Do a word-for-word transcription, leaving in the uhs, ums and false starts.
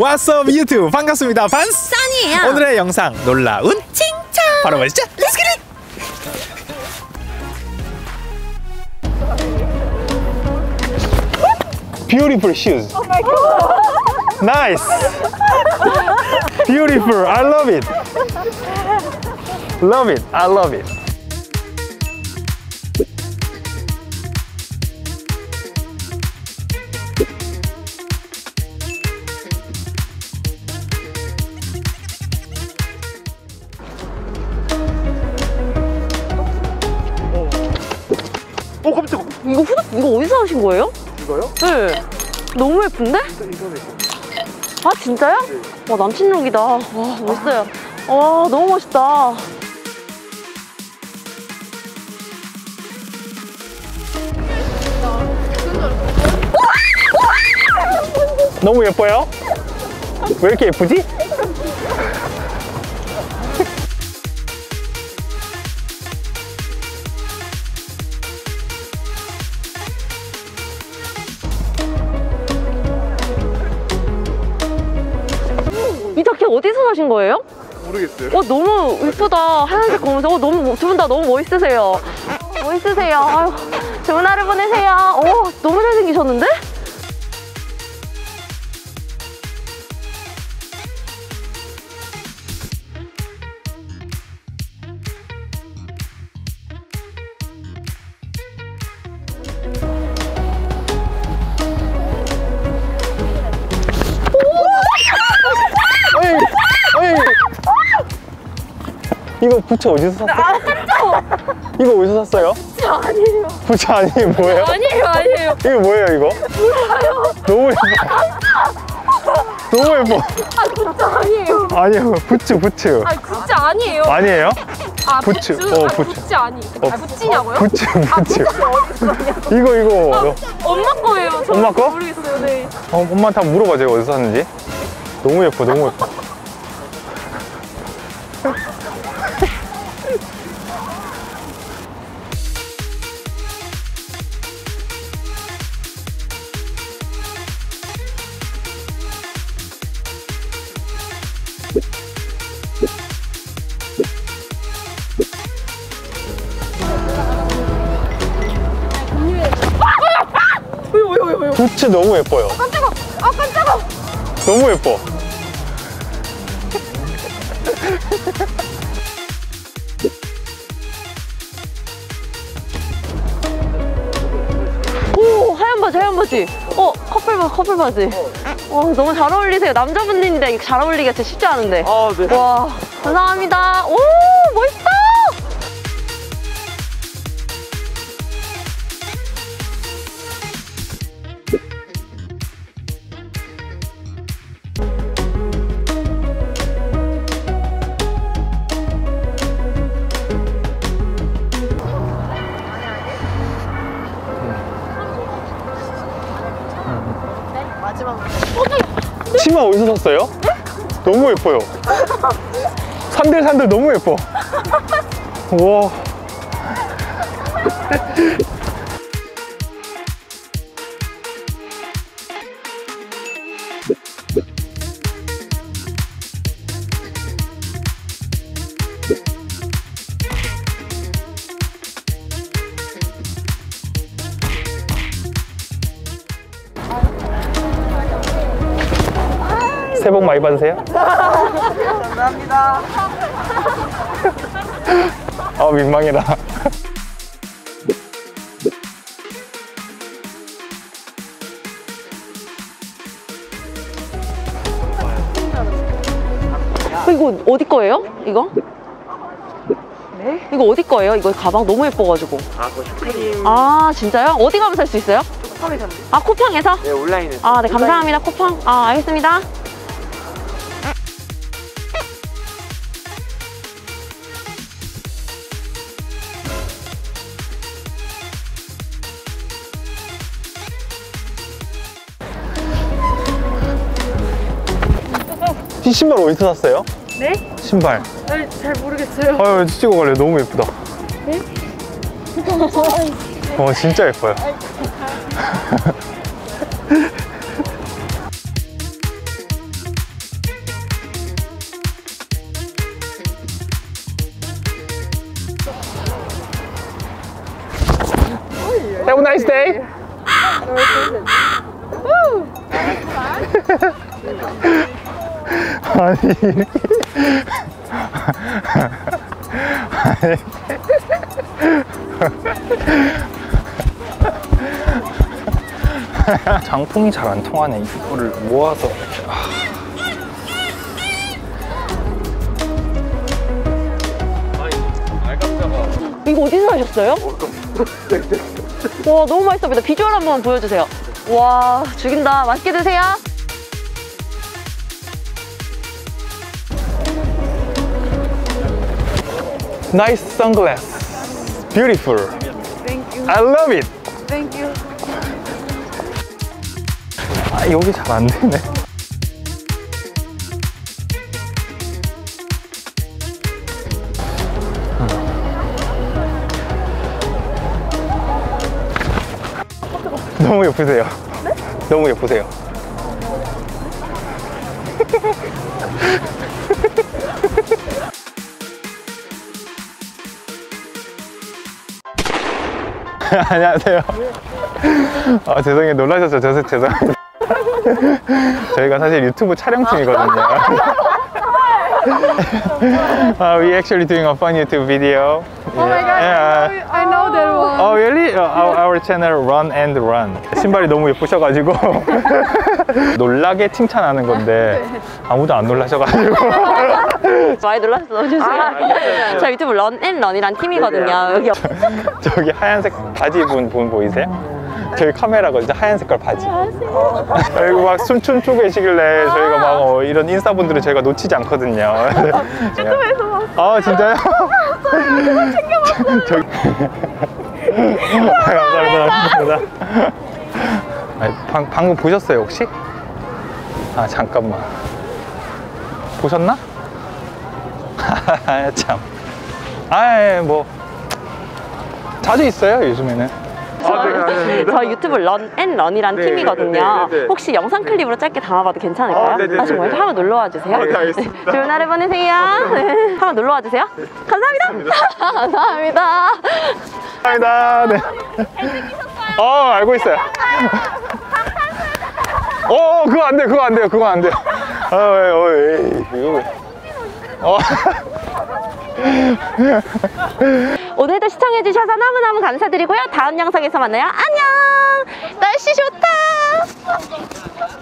왓썹 유튜브 반갑습니다. 반스 써니예요. 오늘의 영상 놀라운 칭찬 바로 보시죠. Let's get it. Beautiful shoes. Oh my god. Nice. Beautiful. I love it. Love it. I love it. 어 깜짝아. 이거 후드 이거 어디서 하신 거예요? 이거요? 네. 너무 예쁜데? 이거네. 아 진짜요? 네. 와 남친룩이다. 와 멋있어요. 와 너무 멋있다. 너무 예뻐요? 왜 이렇게 예쁘지? 이 자켓 어디서 사신 거예요? 모르겠어요. 와 너무 예쁘다. 하얀색 검은색. 어, 너무 두 분 다 너무 멋있으세요. 멋있으세요. 아유, 좋은 하루 보내세요. 오 너무 잘생기셨는데? 이거 부츠 어디서 샀어요? 아 진짜? 이거 어디서 샀어요? 진짜 아니에요. 부츠 아니에요? 뭐예요? 아니에요 아니에요. 이거 뭐예요 이거? 몰라요. 너무 예뻐. 너무 예뻐. 아 진짜 아니에요. 아니요 부츠 부츠. 아 진짜 아니에요. 아니에요? 아 부츠. 부츠. 어 아, 부츠. 부츠 아니. 어, 아 부츠냐고요? 부츠 부츠. 어디서 이거 이거. 엄마 거예요. 저 엄마 거? 모르겠어요. 네. 어, 엄마한테 한번 물어봐 제가 어디서 샀는지. 너무 예뻐 너무 예뻐. 부츠 너무 예뻐요. 깜짝아. 아 깜짝아. 너무 예뻐. 오 하얀 바지 하얀 바지. 어 커플 바 커플 바지. 와 너무 잘 어울리세요. 남자분들인데 이거 잘 어울리기가 진짜 쉽지 않은데. 아 네. 와 감사합니다. 오 멋있다. 치마 어디서 샀어요? 너무 예뻐요. 산들 산들 너무 예뻐. 우와. 새해 복 많이 받으세요. 감사합니다. 아 민망해라. 이거 어디 거예요? 이거? 네? 이거 어디 거예요? 이거 가방 너무 예뻐가지고. 아 그거 슈프림. 아 진짜요? 어디 가면 살 수 있어요? 쿠팡에서 샀는데. 아 쿠팡에서? 네 온라인에서. 아 네 감사합니다. 쿠팡. 아 알겠습니다. 이 신발 어디서 샀어요? 네? 신발. 네, 잘 모르겠어요. 아유 찍어갈래요. 너무 예쁘다. 네? 어 진짜 예뻐요. nice day. 아니 이렇게 장풍이 잘 안 통하네. 이거를 모아서 이거 어디서 사셨어요? 와 너무 맛있어 보인다. 비주얼 한번 보여주세요. 와 죽인다. 맛있게 드세요. nice sunglass. Beautiful. Thank you. I love it. Thank you. 아, 여기 잘 안 되네. 너무 예쁘세요. 네? 너무 예쁘세요. 안녕하세요. 아, 죄송해요. 놀라셨죠? 저, 죄송합니다. 저희가 사실 유튜브 촬영 중이거든요. uh, we actually doing a fun YouTube video. Oh my god, Yeah. I know that one. Oh really? Uh, our, our channel Run and Run. 신발이 너무 예쁘셔가지고 놀라게 칭찬하는 건데 아무도 안 놀라셔가지고 많이 놀라서 넣어주세요. 저 유튜브 런앤런이란 팀이거든요. 여기 저기 하얀색 바지 입은 분 보이세요? 저희 카메라거든요. 하얀 색깔 바지. 그리고 막 춤 추고 계시길래 저희가 막 어, 이런 인싸분들을 저희가 놓치지 않거든요. 유튜브에서 봤어. 아 진짜요? 저기 감사합니다. 감사합니다. 아니, 방, 방금 보셨어요 혹시? 아 잠깐만 보셨나? 참. 아뭐 자주 있어요 요즘에는. 아, 네, 알겠습니다. 저 유튜브 런앤런이란 네, 팀이거든요. 네, 네, 네. 혹시 영상 클립으로 짧게 담아봐도 괜찮을까요? 아, 네, 네, 아, 정말 네, 네. 한번 놀러와 주세요. 아, 네, 알겠습니다. 좋은 하루 보내세요. 네. 한번 놀러와 주세요. 감사합니다. 감사합니다. 감사합니다. 네. 어 알고 있어요. 어 그거 안 돼, 그거 안 돼요, 그거 안 돼요. 어, 어, 에이, 이거. 어. 오늘도 시청해주셔서 너무너무 감사드리고요. 다음 영상에서 만나요. 안녕. 날씨 좋다.